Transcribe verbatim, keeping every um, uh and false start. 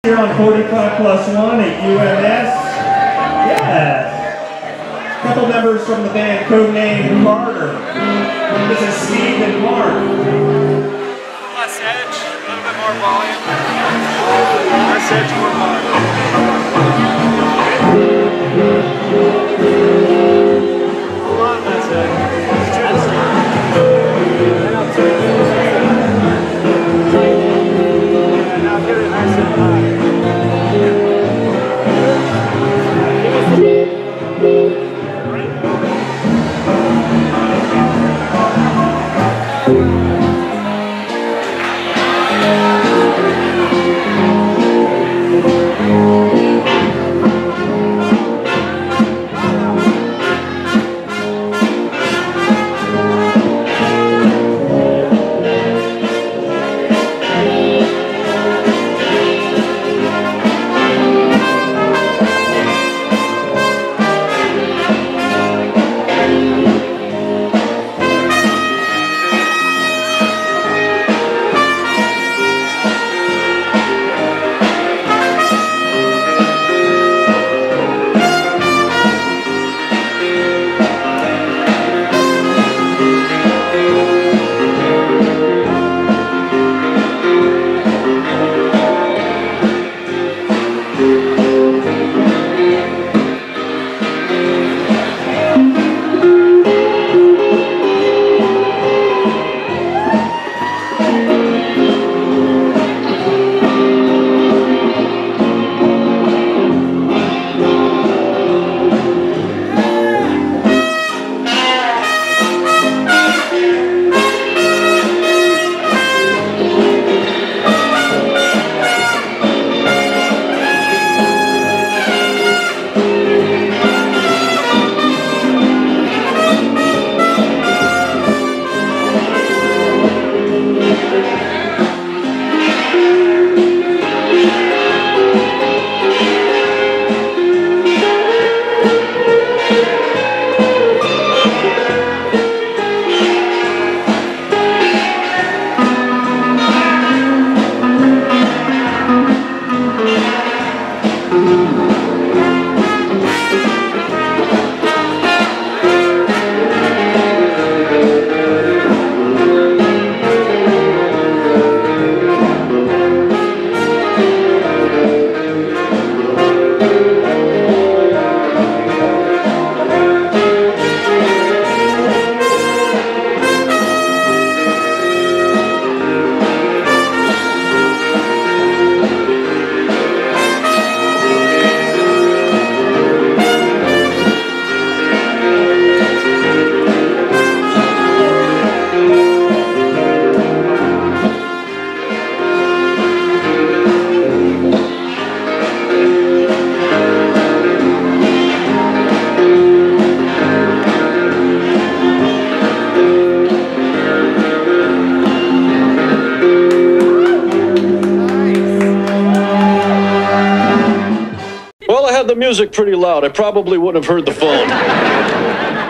Here on forty-five plus one at U M S. Yeah. A couple members from the band Codename Carter. This is Steve and Marc. Less edge, a little bit more volume. Less edge, more volume. Hold on, that's it. And now get it nice and high. The music pretty loud. I probably wouldn't have heard the phone.